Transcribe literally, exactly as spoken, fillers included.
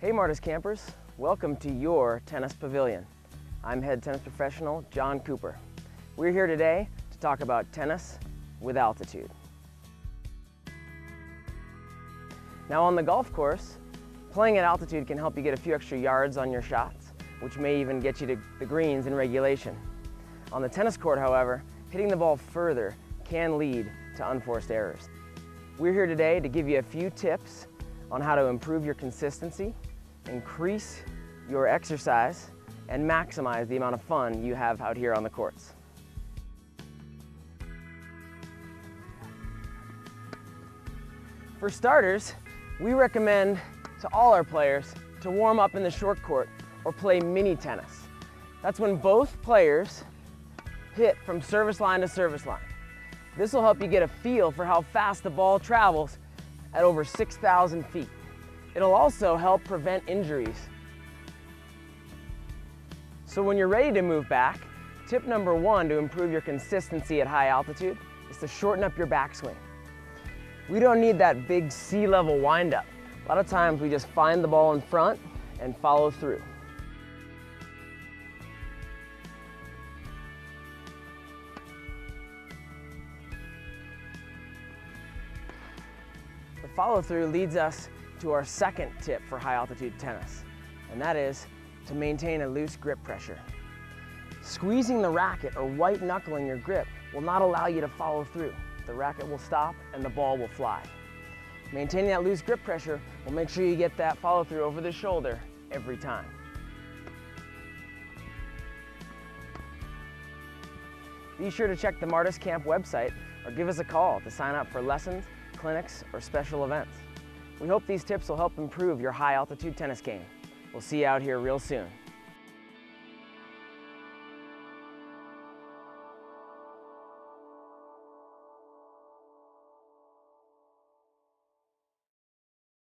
Hey Martis campers, welcome to your tennis pavilion. I'm head tennis professional Jon Cooper. We're here today to talk about tennis with altitude. Now on the golf course, playing at altitude can help you get a few extra yards on your shots, which may even get you to the greens in regulation. On the tennis court, however, hitting the ball further can lead to unforced errors. We're here today to give you a few tips on how to improve your consistency, increase your exercise, and maximize the amount of fun you have out here on the courts. For starters, we recommend to all our players to warm up in the short court or play mini tennis. That's when both players hit from service line to service line. This will help you get a feel for how fast the ball travels at over six thousand feet. It'll also help prevent injuries. So when you're ready to move back, tip number one to improve your consistency at high altitude is to shorten up your backswing. We don't need that big sea level windup. A lot of times we just find the ball in front and follow through. The follow through leads us to our second tip for high altitude tennis, and that is to maintain a loose grip pressure. Squeezing the racket or white knuckling your grip will not allow you to follow through. The racket will stop and the ball will fly. Maintaining that loose grip pressure will make sure you get that follow through over the shoulder every time. Be sure to check the Martis Camp website or give us a call to sign up for lessons, clinics, or special events. We hope these tips will help improve your high altitude tennis game. We'll see you out here real soon.